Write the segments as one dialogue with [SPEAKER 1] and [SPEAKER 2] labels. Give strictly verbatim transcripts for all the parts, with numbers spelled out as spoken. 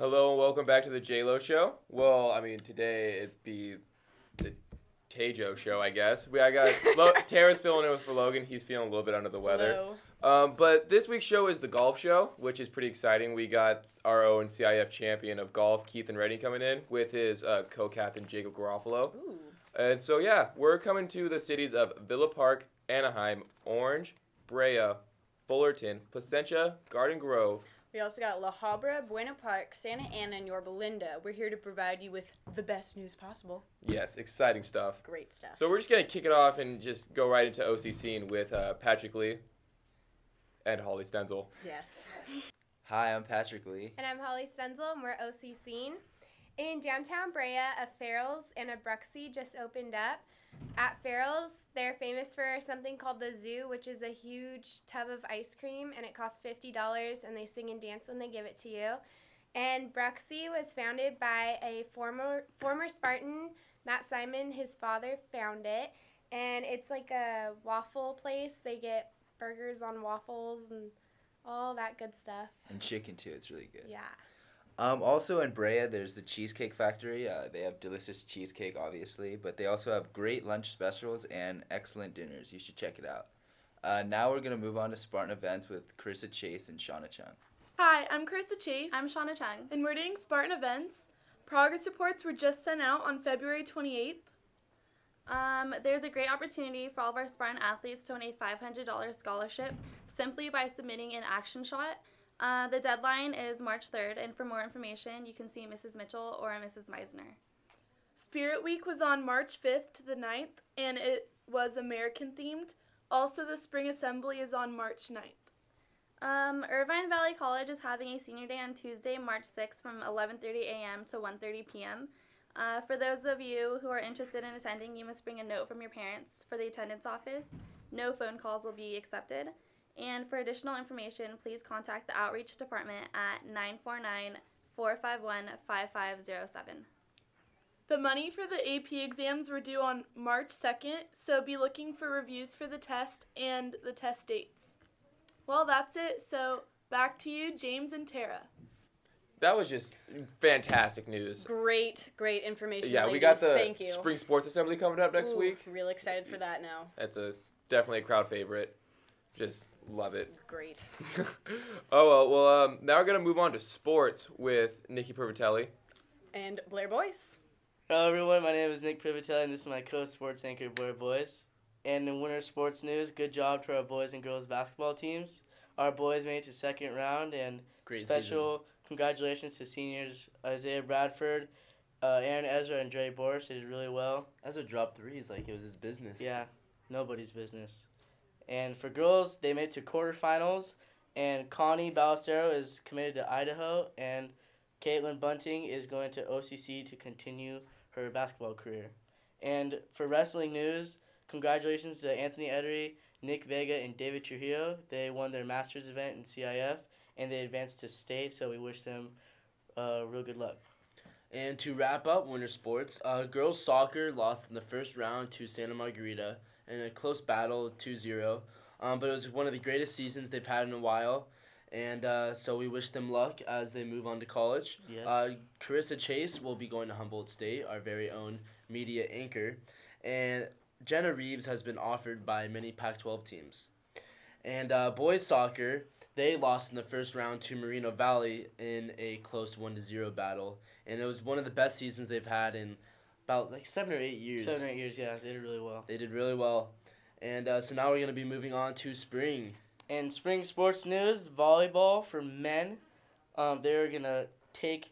[SPEAKER 1] Hello and welcome back to the J-Lo Show. Well, I mean, today it'd be the Tejo Show, I guess. We I got Lo- Tara's filling in with for Logan. He's feeling a little bit under the weather. Um, but this week's show is the golf show, which is pretty exciting. We got our own C I F champion of golf, Keith and Redding, coming in with his uh, co-captain, Jacob Garofalo.
[SPEAKER 2] Ooh.
[SPEAKER 1] And so, yeah, we're coming to the cities of Villa Park, Anaheim, Orange, Brea, Fullerton, Placentia, Garden Grove.
[SPEAKER 2] We also got La Habra, Buena Park, Santa Ana, and Yorba Linda. We're here to provide you with the best news possible.
[SPEAKER 1] Yes, exciting stuff.
[SPEAKER 2] Great stuff.
[SPEAKER 1] So we're just going to kick it off and just go right into O C scene with uh, Patrick Lee and Holly Stenzel.
[SPEAKER 2] Yes.
[SPEAKER 3] Hi, I'm Patrick Lee.
[SPEAKER 4] And I'm Holly Stenzel, and we're O C Scene. In downtown Brea, a Farrell's and a Bruxy just opened up. At Farrell's, they're famous for something called the Zoo, which is a huge tub of ice cream, and it costs fifty dollars, and they sing and dance when they give it to you. And Bruxy was founded by a former former Spartan, Matt Simon. His father found it, and it's like a waffle place. They get burgers on waffles and all that good stuff.
[SPEAKER 3] And chicken, too. It's really good.
[SPEAKER 4] Yeah.
[SPEAKER 3] Um, also in Brea, there's the Cheesecake Factory. Uh, they have delicious cheesecake, obviously, but they also have great lunch specials and excellent dinners. You should check it out. Uh, now we're going to move on to Spartan Events with Carissa Chase and Shauna Chung.
[SPEAKER 5] Hi, I'm Carissa Chase.
[SPEAKER 6] I'm Shauna Chung.
[SPEAKER 5] And we're doing Spartan Events. Progress reports were just sent out on February twenty-eighth.
[SPEAKER 6] Um, there's a great opportunity for all of our Spartan athletes to win a five hundred dollars scholarship simply by submitting an action shot. Uh, the deadline is March third, and for more information, you can see Missus Mitchell or Missus Meisner.
[SPEAKER 5] Spirit Week was on March fifth to the ninth, and it was American-themed. Also, the Spring Assembly is on March ninth.
[SPEAKER 6] Um, Irvine Valley College is having a senior day on Tuesday, March sixth from eleven thirty a.m. to one thirty p.m. Uh, for those of you who are interested in attending, you must bring a note from your parents for the attendance office. No phone calls will be accepted. And for additional information, please contact the Outreach Department at nine four nine, four five one, five five zero seven.
[SPEAKER 5] The money for the A P exams were due on March second, so be looking for reviews for the test and the test dates. Well, that's it, so back to you, James and Tara.
[SPEAKER 1] That was just fantastic news.
[SPEAKER 2] Great, great information.
[SPEAKER 1] Yeah,
[SPEAKER 2] ladies.
[SPEAKER 1] we got the
[SPEAKER 2] Thank you.
[SPEAKER 1] Spring Sports Assembly coming up next
[SPEAKER 2] Ooh,
[SPEAKER 1] week.
[SPEAKER 2] Real excited for that now.
[SPEAKER 1] That's a definitely a crowd favorite. Just love it.
[SPEAKER 2] Great.
[SPEAKER 1] oh, well, well um, now we're going to move on to sports with Nikki Privatelli.
[SPEAKER 2] And Blair Boyce.
[SPEAKER 7] Hello everyone, my name is Nick Privatelli and this is my co-sports anchor, Blair Boyce. And in winter sports news, good job to our boys and girls basketball teams. Our boys made it to second round, and
[SPEAKER 3] Great
[SPEAKER 7] special season. Congratulations to seniors Isaiah Bradford, uh, Aaron Ezra, and Dre Boris. They did really well.
[SPEAKER 8] Ezra dropped threes like it was his business.
[SPEAKER 7] Yeah, nobody's business. And for girls, they made it to quarterfinals, and Connie Ballestero is committed to Idaho, and Caitlin Bunting is going to O C C to continue her basketball career. And for wrestling news, congratulations to Anthony Edery, Nick Vega, and David Trujillo. They won their Masters event in C I F, and they advanced to state, so we wish them uh, real good luck.
[SPEAKER 8] And to wrap up winter sports, uh, girls soccer lost in the first round to Santa Margarita in a close battle, two zero. Um, but it was one of the greatest seasons they've had in a while. And uh, so we wish them luck as they move on to college.
[SPEAKER 7] Yes.
[SPEAKER 8] Uh, Carissa Chase will be going to Humboldt State, our very own media anchor. And Jenna Reeves has been offered by many Pac twelve teams. And uh, boys soccer, they lost in the first round to Moreno Valley in a close one to zero battle. And it was one of the best seasons they've had in about like seven or eight years.
[SPEAKER 7] Seven or eight years, yeah. They did really well.
[SPEAKER 8] They did really well. And uh, so now we're going to be moving on to spring.
[SPEAKER 7] And spring sports news, volleyball for men. Um, they're going to take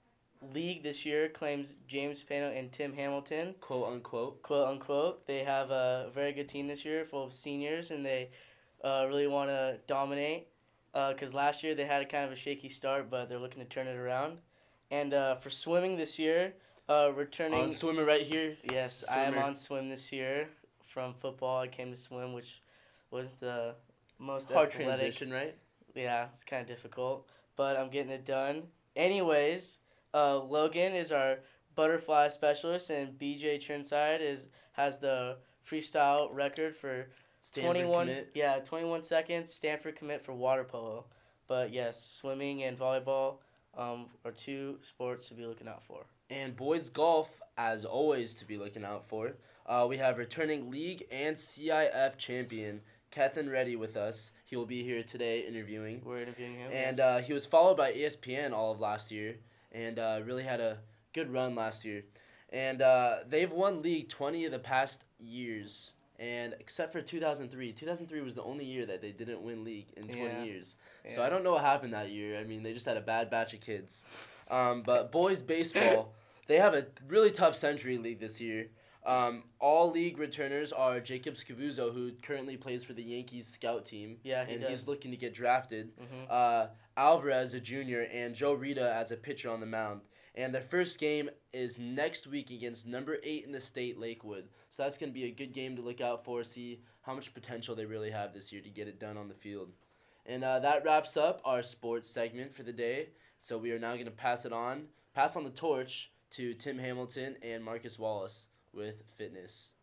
[SPEAKER 7] league this year, claims James Pano and Tim Hamilton.
[SPEAKER 8] Quote, unquote.
[SPEAKER 7] Quote, unquote. They have a very good team this year full of seniors, and they uh, really want to dominate. Because uh, last year they had a kind of a shaky start, but they're looking to turn it around. And uh, for swimming this year, uh, returning...
[SPEAKER 8] On swimming right here.
[SPEAKER 7] Yes,
[SPEAKER 8] Swimmer.
[SPEAKER 7] I am on swim this year. From football, I came to swim, which was the most
[SPEAKER 8] Hard
[SPEAKER 7] athletic.
[SPEAKER 8] transition, right?
[SPEAKER 7] Yeah, it's kind of difficult, but I'm getting it done. Anyways, uh, Logan is our butterfly specialist, and B J Churnside is has the freestyle record for
[SPEAKER 8] Stanford
[SPEAKER 7] twenty-one.
[SPEAKER 8] commit.
[SPEAKER 7] Yeah, twenty-one seconds. Stanford commit for water polo. But yes, swimming and volleyball um, are two sports to be looking out for.
[SPEAKER 8] And boys golf, as always, to be looking out for. Uh, we have returning league and C I F champion Kethan Reddy with us. He will be here today interviewing.
[SPEAKER 7] We're interviewing him.
[SPEAKER 8] And uh, he was followed by E S P N all of last year and uh, really had a good run last year. And uh, they've won league twenty of the past years. And except for two thousand three. two thousand three was the only year that they didn't win league in twenty
[SPEAKER 7] Yeah.
[SPEAKER 8] years.
[SPEAKER 7] Yeah.
[SPEAKER 8] So I don't know what happened that year. I mean, they just had a bad batch of kids. Um, but boys baseball, they have a really tough Century League this year. Um, all league returners are Jacob Scavuzzo, who currently plays for the Yankees scout team.
[SPEAKER 7] Yeah, he
[SPEAKER 8] and
[SPEAKER 7] does.
[SPEAKER 8] he's looking to get drafted.
[SPEAKER 7] Mhm.
[SPEAKER 8] Uh, Alvarez, a junior, and Joe Rita as a pitcher on the mound. And their first game is next week against number eight in the state, Lakewood. So that's going to be a good game to look out for, see how much potential they really have this year to get it done on the field. And uh, that wraps up our sports segment for the day. So we are now going to pass it on, pass on the torch to Tim Hamilton and Marcus Wallace with fitness.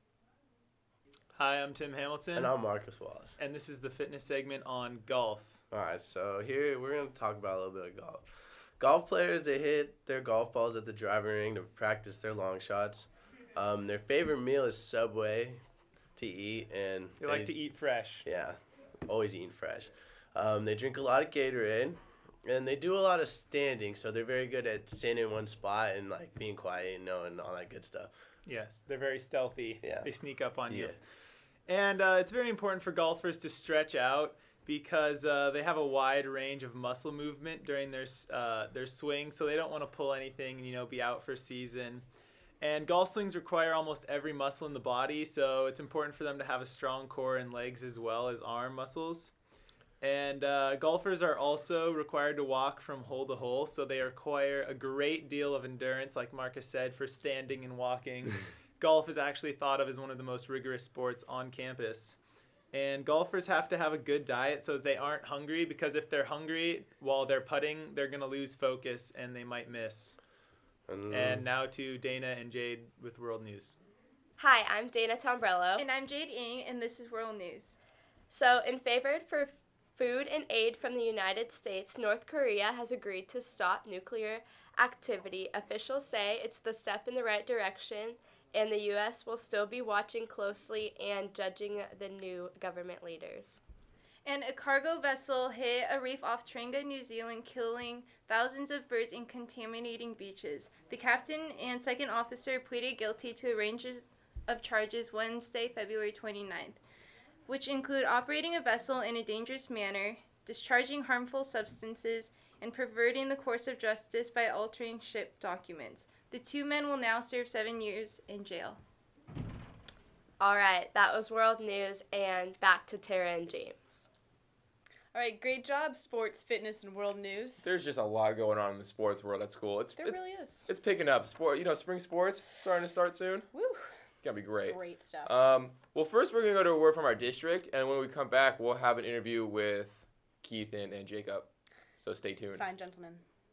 [SPEAKER 9] Hi, I'm Tim Hamilton.
[SPEAKER 10] And I'm Marcus Wallace.
[SPEAKER 9] And this is the fitness segment on golf.
[SPEAKER 10] All right, so here we're going to talk about a little bit of golf. Golf players, they hit their golf balls at the driving range to practice their long shots. Um, their favorite meal is Subway to eat. and
[SPEAKER 9] They like to eat fresh.
[SPEAKER 10] Yeah, always eating fresh. Um, they drink a lot of Gatorade, and they do a lot of standing, so they're very good at standing in one spot and like being quiet, you know, and all that good stuff.
[SPEAKER 9] Yes, they're very stealthy.
[SPEAKER 10] Yeah.
[SPEAKER 9] They sneak up on you.
[SPEAKER 10] Yeah.
[SPEAKER 9] And uh, it's very important for golfers to stretch out because uh, they have a wide range of muscle movement during their uh, their swing, so they don't want to pull anything and, you know, be out for season. And golf swings require almost every muscle in the body, so it's important for them to have a strong core and legs as well as arm muscles. And uh, golfers are also required to walk from hole to hole, so they require a great deal of endurance, like Marcus said, for standing and walking. Golf is actually thought of as one of the most rigorous sports on campus. And golfers have to have a good diet so that they aren't hungry, because if they're hungry while they're putting, they're going to lose focus and they might miss.
[SPEAKER 10] Mm.
[SPEAKER 9] And now to Dana and Jade with World News.
[SPEAKER 11] Hi, I'm Dana Tombrello.
[SPEAKER 4] And I'm Jade Ng, and this is World News.
[SPEAKER 11] So, in favor for food and aid from the United States, North Korea has agreed to stop nuclear activity. Officials say it's the step in the right direction, and the U S will still be watching closely and judging the new government leaders.
[SPEAKER 4] And a cargo vessel hit a reef off Taringa, New Zealand, killing thousands of birds and contaminating beaches. The captain and second officer pleaded guilty to a range of charges Wednesday, February twenty-ninth, which include operating a vessel in a dangerous manner, discharging harmful substances, and perverting the course of justice by altering ship documents. The two men will now serve seven years in jail.
[SPEAKER 11] All right, that was World News, and back to Tara and James.
[SPEAKER 2] All right, great job, sports, fitness, and world news.
[SPEAKER 1] There's just a lot going on in the sports world at school. It's
[SPEAKER 2] There
[SPEAKER 1] it's,
[SPEAKER 2] really is.
[SPEAKER 1] It's picking up. Sport, you know, spring sports starting to start soon.
[SPEAKER 2] Woo.
[SPEAKER 1] It's gonna be great.
[SPEAKER 2] Great stuff.
[SPEAKER 1] Um, well, first we're gonna go to a word from our district, and when we come back, we'll have an interview with Keith and, and Jacob. So stay tuned.
[SPEAKER 2] Fine, gentlemen.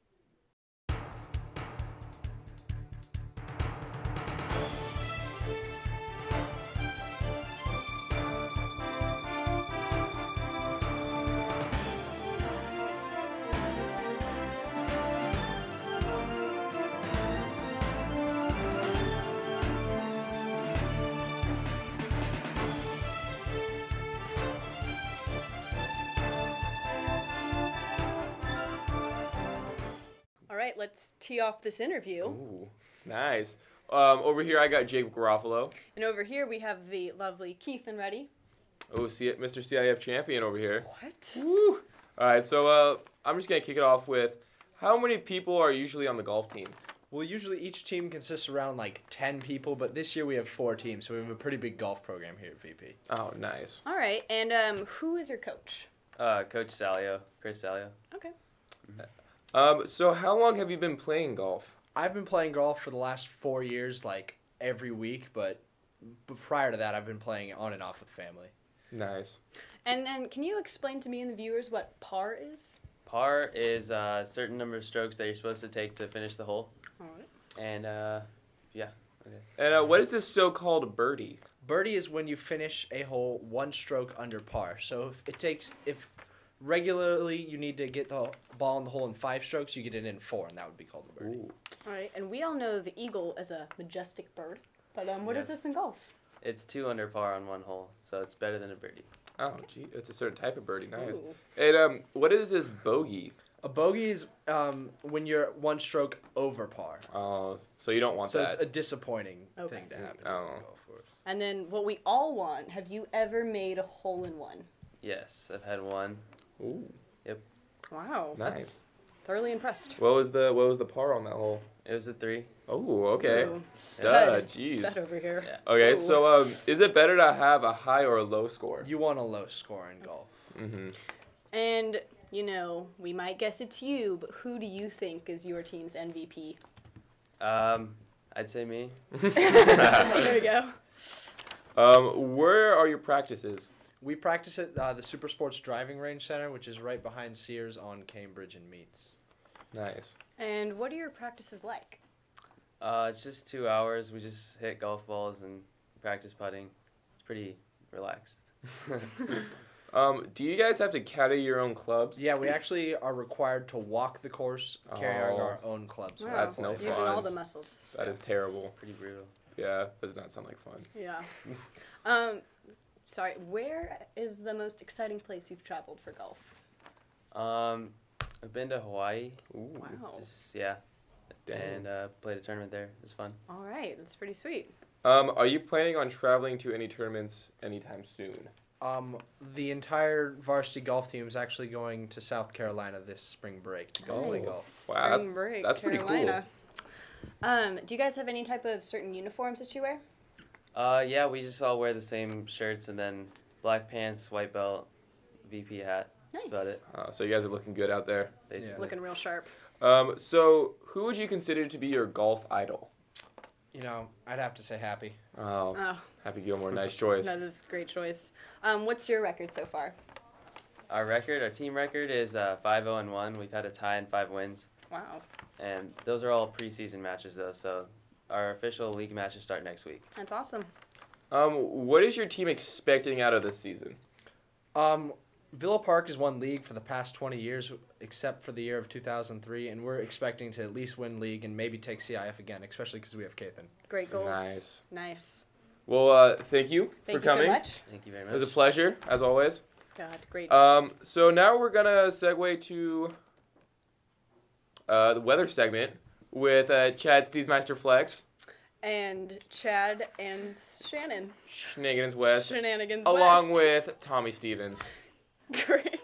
[SPEAKER 2] All right, let's tee off this interview.
[SPEAKER 1] Ooh, nice. Um, over here I got Jake Garofalo.
[SPEAKER 2] And over here we have the lovely Keith and Reddy.
[SPEAKER 1] Oh, see it, Mister C I F champion over here.
[SPEAKER 2] What?
[SPEAKER 1] Woo! All right, so uh, I'm just gonna kick it off with, how many people are usually on the golf team?
[SPEAKER 12] Well, usually each team consists around like ten people, but this year we have four teams, so we have a pretty big golf program here at V P.
[SPEAKER 1] Oh, nice.
[SPEAKER 2] All right, and um, who is your coach?
[SPEAKER 13] Uh, Coach Salio, Chris Salio.
[SPEAKER 2] Okay.
[SPEAKER 1] Um, so how long have you been playing golf?
[SPEAKER 12] I've been playing golf for the last four years, like every week, but, but prior to that, I've been playing on and off with family.
[SPEAKER 1] Nice.
[SPEAKER 2] And then can you explain to me and the viewers what par is?
[SPEAKER 13] Par is a certain number of strokes that you're supposed to take to finish the hole.
[SPEAKER 2] All right.
[SPEAKER 13] And, uh, yeah. Okay.
[SPEAKER 1] And uh, what is this so-called birdie?
[SPEAKER 12] Birdie is when you finish a hole one stroke under par. So if it takes if regularly you need to get the ball in the hole in five strokes. You get it in four, and that would be called a birdie.
[SPEAKER 1] Ooh.
[SPEAKER 2] All right, and we all know the eagle as a majestic bird, but um, what is
[SPEAKER 13] Yes.
[SPEAKER 2] this in golf?
[SPEAKER 13] It's two under par on one hole, so it's better than a birdie.
[SPEAKER 1] Oh, gee, it's a certain type of birdie. Nice.
[SPEAKER 2] Ooh.
[SPEAKER 1] And um, what is this bogey?
[SPEAKER 12] A bogey is um, when you're one stroke over par.
[SPEAKER 1] Oh, so you don't want
[SPEAKER 12] so
[SPEAKER 1] that.
[SPEAKER 12] it's a disappointing
[SPEAKER 2] Okay.
[SPEAKER 12] thing to happen.
[SPEAKER 1] Oh.
[SPEAKER 12] in golf.
[SPEAKER 2] And then what we all want, have you ever made a hole in one?
[SPEAKER 13] Yes, I've had one.
[SPEAKER 1] Ooh.
[SPEAKER 2] Wow.
[SPEAKER 1] Nice.
[SPEAKER 2] That's thoroughly impressed.
[SPEAKER 1] What was the what was the par on that hole?
[SPEAKER 13] It was a three.
[SPEAKER 1] Oh, okay.
[SPEAKER 2] Ooh,
[SPEAKER 1] Stud. Jeez.
[SPEAKER 2] Stud over here.
[SPEAKER 13] Yeah.
[SPEAKER 1] Okay,
[SPEAKER 2] Ooh.
[SPEAKER 1] so um, is it better to have a high or a low score?
[SPEAKER 12] You want a low score in golf.
[SPEAKER 1] Mm-hmm.
[SPEAKER 2] And, you know, we might guess it's you, but who do you think is your team's M V P?
[SPEAKER 13] Um, I'd say me.
[SPEAKER 2] There we go.
[SPEAKER 1] Um, where are your practices?
[SPEAKER 12] We practice at uh, the Super Sports Driving Range Center, which is right behind Sears on Cambridge and Meats.
[SPEAKER 1] Nice.
[SPEAKER 2] And what are your practices like?
[SPEAKER 13] Uh, it's just two hours. We just hit golf balls and practice putting. It's pretty relaxed.
[SPEAKER 1] Um, do you guys have to carry your own clubs?
[SPEAKER 12] Yeah, we actually are required to walk the course carrying
[SPEAKER 1] Oh.
[SPEAKER 12] our own clubs.
[SPEAKER 2] Wow.
[SPEAKER 1] That's no
[SPEAKER 2] Using
[SPEAKER 1] fun.
[SPEAKER 2] all the muscles.
[SPEAKER 1] That is terrible.
[SPEAKER 13] Pretty brutal.
[SPEAKER 1] Yeah, does not sound like fun.
[SPEAKER 2] Yeah. um, sorry, where is the most exciting place you've traveled for golf?
[SPEAKER 13] Um, I've been to Hawaii.
[SPEAKER 1] Ooh.
[SPEAKER 2] Wow.
[SPEAKER 13] Just yeah,
[SPEAKER 1] Dang.
[SPEAKER 13] and uh, played a tournament there. It was fun.
[SPEAKER 2] All right, that's pretty sweet.
[SPEAKER 1] Um, are you planning on traveling to any tournaments anytime soon?
[SPEAKER 12] Um, the entire varsity golf team is actually going to South Carolina this spring break to go play
[SPEAKER 1] Nice.
[SPEAKER 12] golf.
[SPEAKER 1] Wow, that's-
[SPEAKER 2] Spring break,
[SPEAKER 1] that's pretty cool.
[SPEAKER 2] Carolina. Um, do you guys have any type of certain uniforms that you wear?
[SPEAKER 13] Uh, yeah, we just all wear the same shirts and then black pants, white belt, V P hat.
[SPEAKER 2] Nice.
[SPEAKER 13] That's about it,
[SPEAKER 1] Uh, so you guys are looking good out there.
[SPEAKER 13] basically.
[SPEAKER 2] Looking real sharp.
[SPEAKER 1] Um, so who would you consider to be your golf idol?
[SPEAKER 12] You know, I'd have to say Happy.
[SPEAKER 1] Oh,
[SPEAKER 2] Oh,
[SPEAKER 1] Happy Gilmore, nice choice.
[SPEAKER 2] that is a great choice. Um, what's your record so far?
[SPEAKER 13] Our record, our team record is uh, five zero and one. We've had a tie and five wins,
[SPEAKER 2] Wow,
[SPEAKER 13] and those are all preseason matches though. So our official league matches start next week.
[SPEAKER 2] that's awesome.
[SPEAKER 1] Um, what is your team expecting out of this season?
[SPEAKER 12] Um, Villa Park has won league for the past twenty years, except for the year of two thousand three, and we're expecting to at least win league and maybe take C I F again, especially because we have Kathan.
[SPEAKER 2] Great goals.
[SPEAKER 1] Nice.
[SPEAKER 2] Nice.
[SPEAKER 1] Well, uh, thank you
[SPEAKER 2] Thank
[SPEAKER 1] for
[SPEAKER 2] you
[SPEAKER 1] coming.
[SPEAKER 2] so much.
[SPEAKER 13] Thank you very
[SPEAKER 1] It
[SPEAKER 13] much.
[SPEAKER 1] was a pleasure, as always.
[SPEAKER 2] God, great.
[SPEAKER 1] Um, so now we're gonna segue to uh, the weather segment with uh, Chad Steesmeister Flex,
[SPEAKER 2] and Chad and Shannon.
[SPEAKER 1] Shenanigans West,
[SPEAKER 2] Shenanigans
[SPEAKER 1] along
[SPEAKER 2] West.
[SPEAKER 1] with Tommy Stevens.
[SPEAKER 2] Great.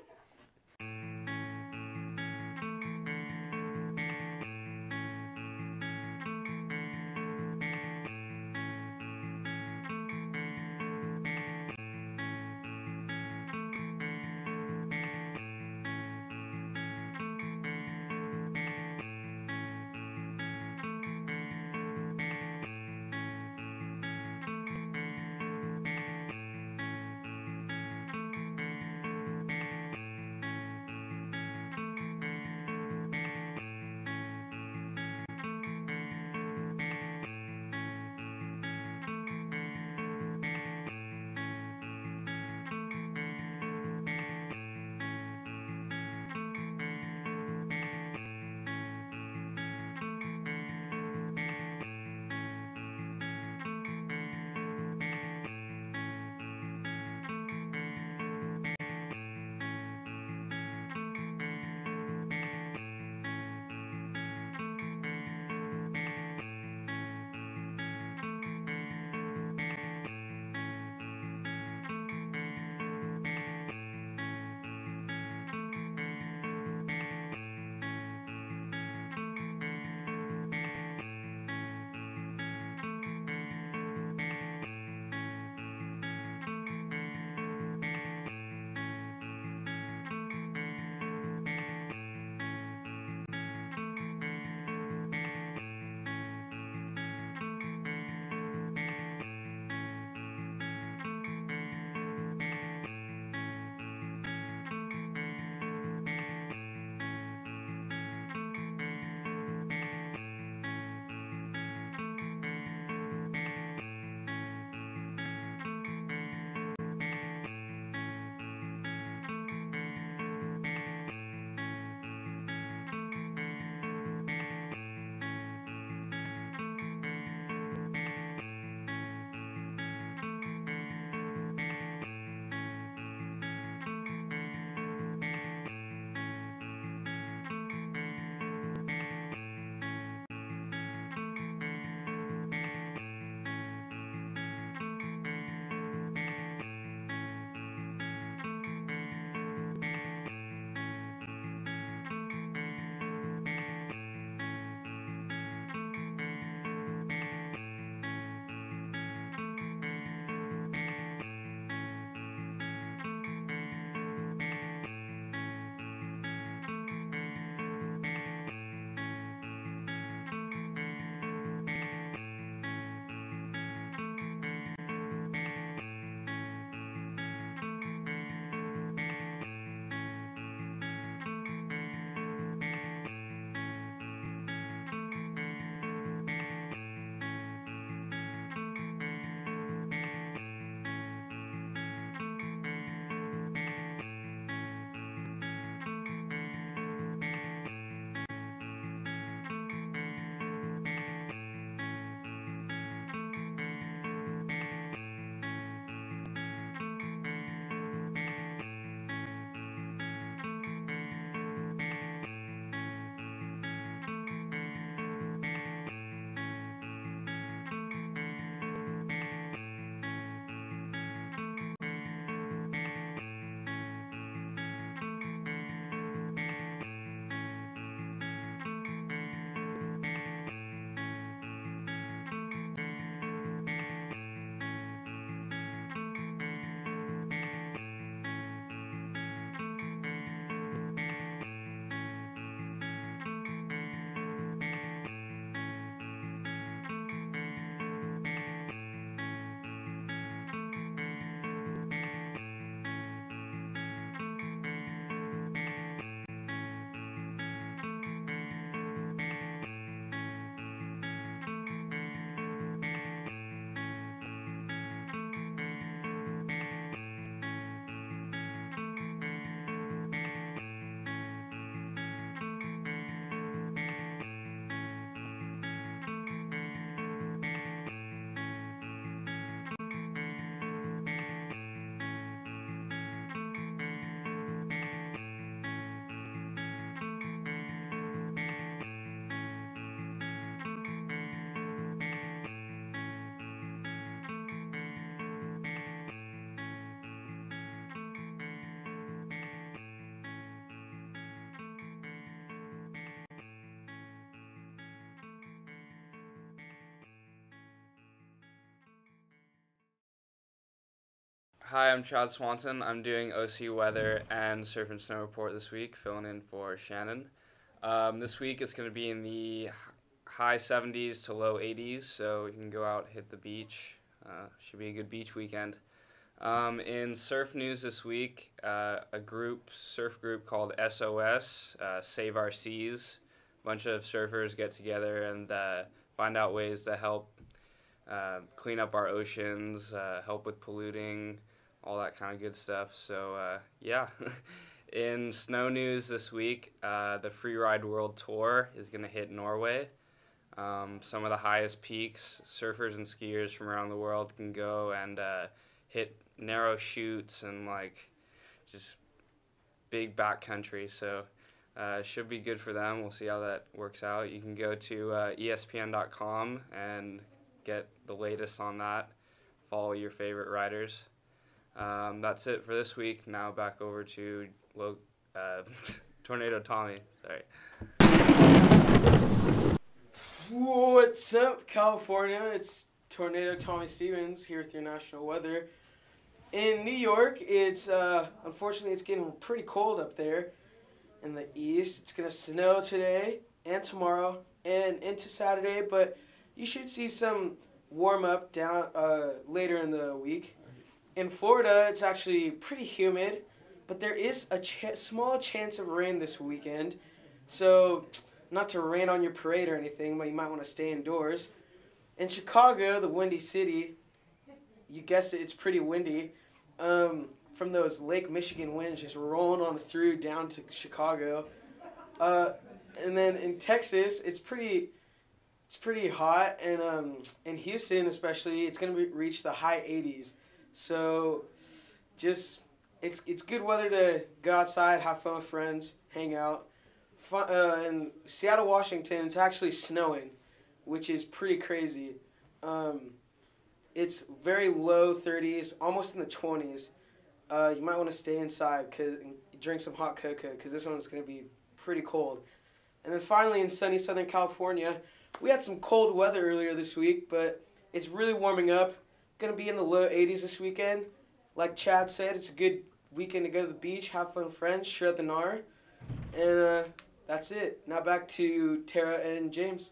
[SPEAKER 13] Hi, I'm Chad Swanson. I'm doing O C Weather and Surf and Snow Report this week, filling in for Shannon. Um, this week it's going to be in the high seventies to low eighties, so you can go out, hit the beach. Uh, should be a good beach weekend. Um, in surf news this week, uh, a group, surf group called S O S, uh, Save Our Seas. A bunch of surfers get together and uh, find out ways to help uh, clean up our oceans, uh, help with polluting, all that kind of good stuff. So, uh, yeah. In snow news this week, uh, the Freeride World Tour is going to hit Norway. Um, some of the highest peaks, surfers and skiers from around the world can go and uh, hit narrow chutes and like just big backcountry. So uh, it should be good for them. We'll see how that works out. You can go to uh, E S P N dot com and get the latest on that. Follow your favorite riders. Um, that's it for this week. Now back over to Lo- uh, Tornado Tommy. Sorry.
[SPEAKER 14] What's up, California? It's Tornado Tommy Stevens here with your national weather. In New York, it's uh, unfortunately it's getting pretty cold up there in the east. It's gonna snow today and tomorrow and into Saturday, but you should see some warm up down uh, later in the week. In Florida, it's actually pretty humid, but there is a ch- small chance of rain this weekend. So, not to rain on your parade or anything, but you might want to stay indoors. In Chicago, the Windy City, you guessed it, it's pretty windy. Um, from those Lake Michigan winds just rolling on through down to Chicago. Uh, and then in Texas, it's pretty it's pretty hot. And um, in Houston especially, it's going to reach the high eighties. So just, it's it's good weather to go outside, have fun with friends, hang out. Fun, uh, in Seattle, Washington, it's actually snowing, which is pretty crazy. Um, it's very low thirties, almost in the twenties. Uh, you might want to stay inside cause, and drink some hot cocoa because this one's going to be pretty cold. And then finally, in sunny Southern California, we had some cold weather earlier this week, but it's really warming up. Going to be in the low eighties this weekend. Like Chad said, it's a good weekend to go to the beach, have fun with friends, shred the gnar. And uh, that's it. Now back to Tara and James.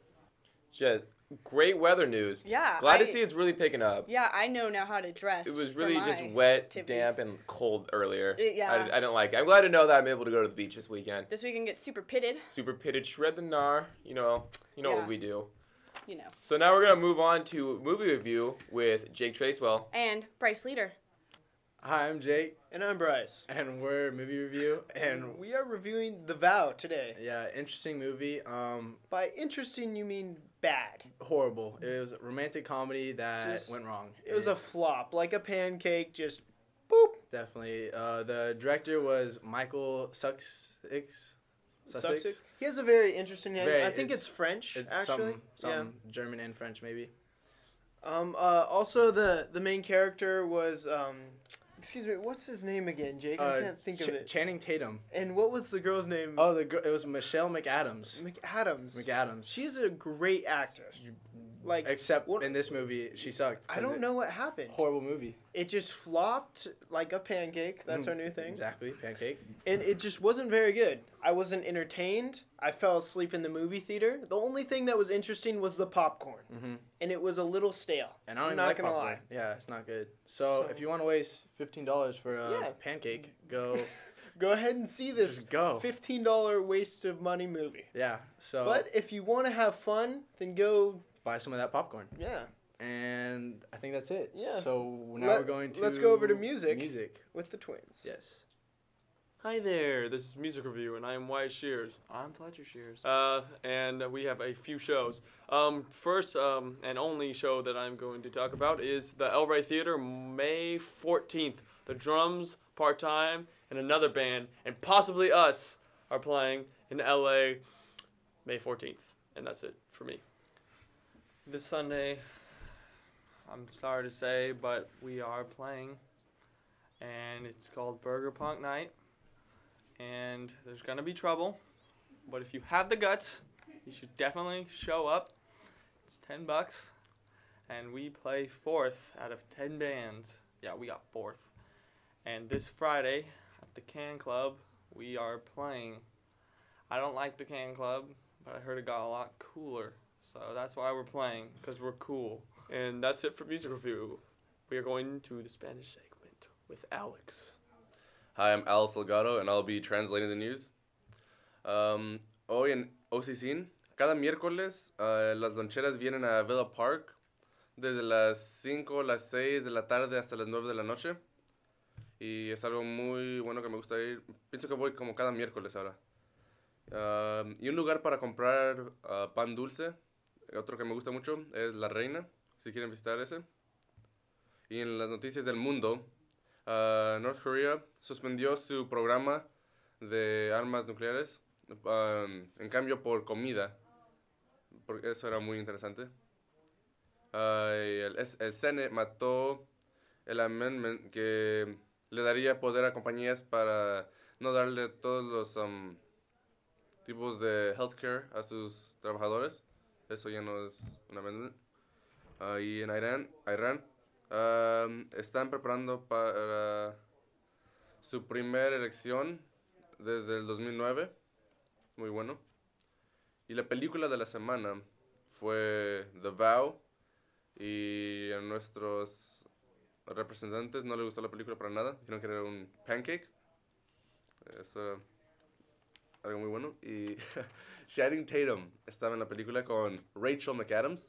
[SPEAKER 1] Just great weather news.
[SPEAKER 2] Yeah.
[SPEAKER 1] Glad
[SPEAKER 2] I,
[SPEAKER 1] to see it's really picking up.
[SPEAKER 2] Yeah, I know now how to dress.
[SPEAKER 1] It was
[SPEAKER 2] for
[SPEAKER 1] really
[SPEAKER 2] my
[SPEAKER 1] just wet,
[SPEAKER 2] activities.
[SPEAKER 1] damp, and cold earlier.
[SPEAKER 2] It- yeah.
[SPEAKER 1] I, I didn't like it. I'm glad to know that I'm able to go to the beach this weekend.
[SPEAKER 2] This weekend gets super pitted.
[SPEAKER 1] Super pitted, shred the gnar. You know, you know
[SPEAKER 2] Yeah.
[SPEAKER 1] what we do.
[SPEAKER 2] You know.
[SPEAKER 1] So now we're gonna move on to movie review with Jake Tracewell.
[SPEAKER 2] And Bryce Leader.
[SPEAKER 12] Hi, I'm Jake.
[SPEAKER 15] And I'm Bryce.
[SPEAKER 12] And we're movie review. And
[SPEAKER 15] we are reviewing The Vow today.
[SPEAKER 12] Yeah, interesting movie. Um,
[SPEAKER 15] By interesting, you mean bad.
[SPEAKER 12] Horrible. It was a romantic comedy that
[SPEAKER 15] Just-
[SPEAKER 12] went wrong.
[SPEAKER 15] It was a flop, like a pancake, just
[SPEAKER 12] Definitely. Uh, the director was Michael Sussex. Sussex.
[SPEAKER 15] Sussex. He has a very interesting name.
[SPEAKER 12] Very-
[SPEAKER 15] I think it's,
[SPEAKER 12] it's-
[SPEAKER 15] French,
[SPEAKER 12] It's
[SPEAKER 15] actually.
[SPEAKER 12] some, some German and French, maybe.
[SPEAKER 15] Yeah. Um. Uh. Also, the the main character was um. Excuse me. What's his name again, Jake? I
[SPEAKER 12] Uh,
[SPEAKER 15] can't think
[SPEAKER 12] Ch-
[SPEAKER 15] of it.
[SPEAKER 12] Channing Tatum.
[SPEAKER 15] And what was the girl's name?
[SPEAKER 12] Oh, the gr- it was Michelle McAdams.
[SPEAKER 15] McAdams.
[SPEAKER 12] McAdams.
[SPEAKER 15] She's a great actor. Like,
[SPEAKER 12] except in this movie, she sucked.
[SPEAKER 15] I don't
[SPEAKER 12] it-
[SPEAKER 15] know what happened.
[SPEAKER 12] Horrible movie.
[SPEAKER 15] It just flopped like a pancake. That's
[SPEAKER 12] Mm,
[SPEAKER 15] our new thing.
[SPEAKER 12] Exactly, pancake.
[SPEAKER 15] And it just wasn't very good. I wasn't entertained. I fell asleep in the movie theater. The only thing that was interesting was the popcorn.
[SPEAKER 12] Mhm.
[SPEAKER 15] And it was a little stale.
[SPEAKER 12] And I don't
[SPEAKER 15] I'm
[SPEAKER 12] even
[SPEAKER 15] not
[SPEAKER 12] like
[SPEAKER 15] gonna
[SPEAKER 12] popcorn.
[SPEAKER 15] lie.
[SPEAKER 12] Yeah, it's not good. So,
[SPEAKER 15] So-
[SPEAKER 12] if you want to waste fifteen dollars for a
[SPEAKER 15] Yeah.
[SPEAKER 12] pancake, go.
[SPEAKER 15] Go ahead and see this
[SPEAKER 12] Just go.
[SPEAKER 15] fifteen dollars waste of money movie.
[SPEAKER 12] Yeah. So.
[SPEAKER 15] But if you want to have fun, then go.
[SPEAKER 12] Buy some of that popcorn.
[SPEAKER 15] Yeah.
[SPEAKER 12] And I think that's it.
[SPEAKER 15] Yeah.
[SPEAKER 12] So now
[SPEAKER 15] Let-
[SPEAKER 12] we're going to.
[SPEAKER 15] let's go over to music.
[SPEAKER 12] Music.
[SPEAKER 15] With the twins.
[SPEAKER 12] Yes.
[SPEAKER 16] Hi there, this is Music Review, and I am Wyatt Shears.
[SPEAKER 13] I'm Fletcher Shears.
[SPEAKER 16] Uh, and we have a few shows. Um, first um, and only show that I'm going to talk about is the El Rey Theater, May fourteenth. The Drums, Part-Time, and another band, and possibly us, are playing in L A May fourteenth. And that's it for me. This Sunday, I'm sorry to say, but we are playing, and it's called Burger Punk Night. And there's gonna be trouble, but if you have the guts, you should definitely show up. It's ten bucks, and we play fourth out of ten bands. Yeah, we got fourth. And this Friday at the Can Club, we are playing. I don't like the Can Club, but I heard it got a lot cooler. So that's why we're playing, because we're cool. And that's it for Music Review. We are going to the Spanish segment with Alex.
[SPEAKER 17] Hi, I'm Alex Delgado, and I'll be translating the news. Um, hoy en O C C, cada miércoles uh, las loncheras vienen a Villa Park desde las cinco, las seis de la tarde hasta las nueve de la noche. Y es algo muy bueno que me gusta ir. Pienso que voy como cada miércoles ahora. Uh, y un lugar para comprar uh, pan dulce, otro que me gusta mucho, es La Reina, si quieren visitar ese. Y en las noticias del mundo, uh, North Korea suspendió su programa de armas nucleares, um, en cambio por comida, porque eso era muy interesante. Uh, el, el Senate mató el amendment que le daría poder a compañías para no darle todos los um, tipos de healthcare a sus trabajadores. Eso ya no es un amendment. Uh, y en Irán, Irán um, están preparando para su primera elección desde el dos mil nueve. Muy bueno. Y la película de la semana fue The Vow. Y a nuestros representantes no les gustó la película para nada. Dijeron que era un pancake. Eso era algo muy bueno. Y Channing Tatum estaba en la película con Rachel McAdams.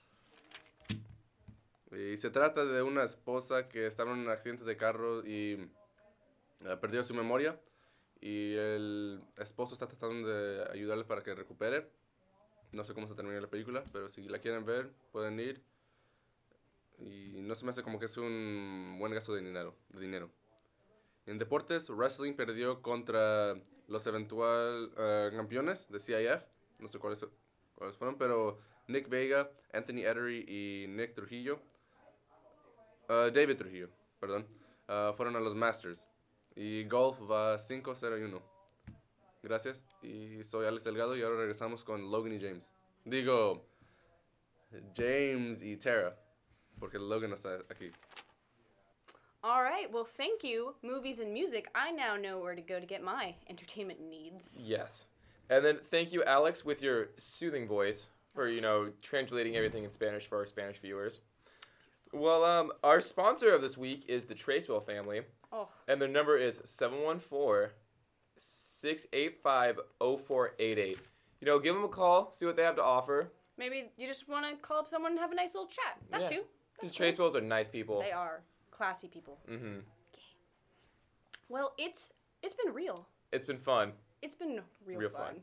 [SPEAKER 17] Y se trata de una esposa que estaba en un accidente de carro y uh, perdió su memoria. Y el esposo está tratando de ayudarle para que recupere. No sé cómo se termina la película, pero si la quieren ver, pueden ir. Y no se me hace como que es un buen gasto de dinero. De dinero. En deportes, wrestling perdió contra los eventual uh, campeones de C I F. No sé cuáles, cuáles fueron, pero Nick Vega, Anthony Edery y Nick Trujillo, uh, David Trujillo, perdón, uh, fueron a los Masters. Y golf va cinco cero uno. Gracias. Y soy Alex Delgado y ahora regresamos con Logan y James. Digo, James y Tara, porque Logan no está aquí.
[SPEAKER 2] All right, well, thank you, movies and music. I now know where to go to get my entertainment needs.
[SPEAKER 1] Yes. And then thank you, Alex, with your soothing voice for, you know, translating everything in Spanish for our Spanish viewers. Well, um, our sponsor of this week is the Tracewell family.
[SPEAKER 2] Oh.
[SPEAKER 1] And their number is seven one four, six eight five, zero four eight eight. You know, give them a call, see what they have to offer.
[SPEAKER 2] Maybe you just want to call up someone and have a nice little chat. That
[SPEAKER 1] yeah.
[SPEAKER 2] too.
[SPEAKER 1] These Tracewells are nice people.
[SPEAKER 2] They are. Classy people.
[SPEAKER 1] Mm-hmm.
[SPEAKER 2] Okay. Well, it's it's been real.
[SPEAKER 1] It's been fun.
[SPEAKER 2] It's been real,
[SPEAKER 1] real
[SPEAKER 2] fun.
[SPEAKER 1] fun.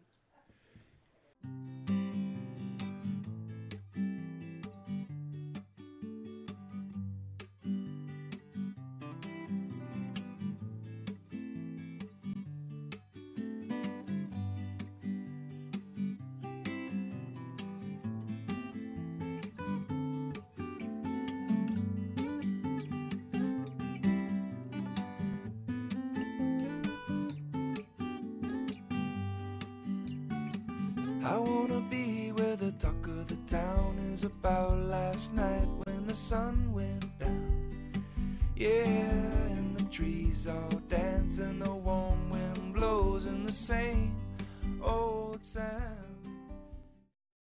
[SPEAKER 18] I wanna be where the talk of the town is about last night when the sun went down. Yeah, and the trees all dance and the warm wind blows in the same old sound.